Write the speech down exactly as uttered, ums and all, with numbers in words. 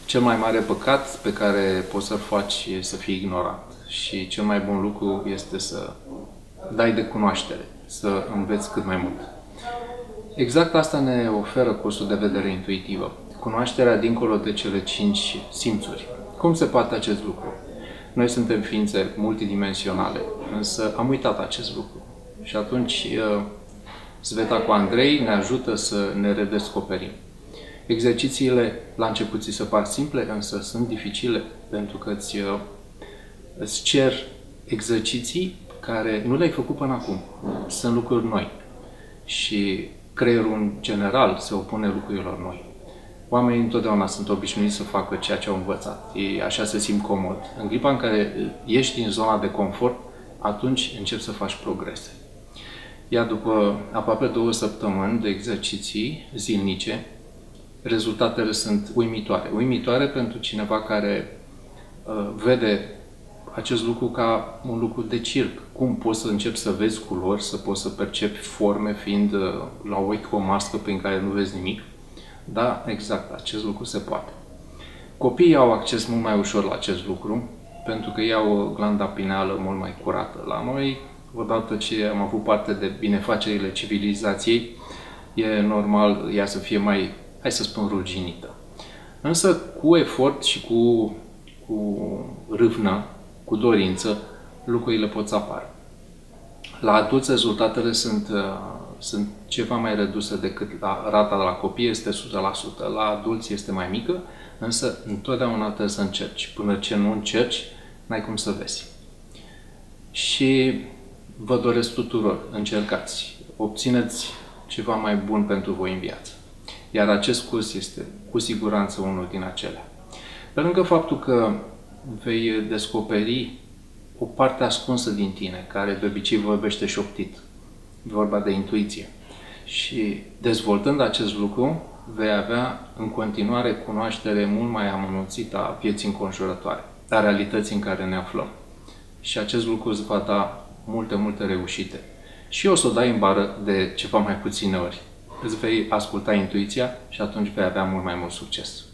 Cel mai mare păcat pe care poți să-l faci e să fii ignorant. Și cel mai bun lucru este să dai de cunoaștere, să înveți cât mai mult. Exact asta ne oferă cursul de vedere intuitivă. Cunoașterea dincolo de cele cinci simțuri. Cum se poate acest lucru? Noi suntem ființe multidimensionale, însă am uitat acest lucru. Și atunci Sveta cu Andrei ne ajută să ne redescoperim. Exercițiile la început ți se par simple, însă sunt dificile, pentru că îți, îți cer exerciții care nu le-ai făcut până acum. Sunt lucruri noi. Și creierul în general se opune lucrurilor noi. Oamenii întotdeauna sunt obișnuiți să facă ceea ce au învățat. Ei așa se simt comod. În clipa în care ieși din zona de confort, atunci începi să faci progrese. Iar după aproape două săptămâni de exerciții zilnice, rezultatele sunt uimitoare. Uimitoare pentru cineva care uh, vede acest lucru ca un lucru de circ. Cum poți să începi să vezi culori, să poți să percepi forme fiind uh, la ochi o mască prin care nu vezi nimic? Da, exact, acest lucru se poate. Copiii au acces mult mai ușor la acest lucru, pentru că ei au glanda pineală mult mai curată. La noi, odată ce am avut parte de binefacerile civilizației, e normal ea să fie mai, hai să spun, ruginită. Însă, cu efort și cu, cu râvnă, cu dorință, lucrurile pot să apară. La adulți, rezultatele sunt, sunt ceva mai reduse decât la rata de la copii, este o sută la sută. La adulți este mai mică, însă întotdeauna trebuie să încerci. Până ce nu încerci, n-ai cum să vezi. Și vă doresc tuturor, încercați, obțineți ceva mai bun pentru voi în viață. Iar acest curs este cu siguranță unul din acelea. Pe lângă faptul că vei descoperi o parte ascunsă din tine, care de obicei vorbește șoptit, vorba de intuiție. Și dezvoltând acest lucru, vei avea în continuare cunoaștere mult mai amănunțită a vieții înconjurătoare, a realității în care ne aflăm. Și acest lucru îți va da multe, multe reușite. Și o să o dai în bară de ceva mai puține ori. Îți vei asculta intuiția și atunci vei avea mult mai mult succes.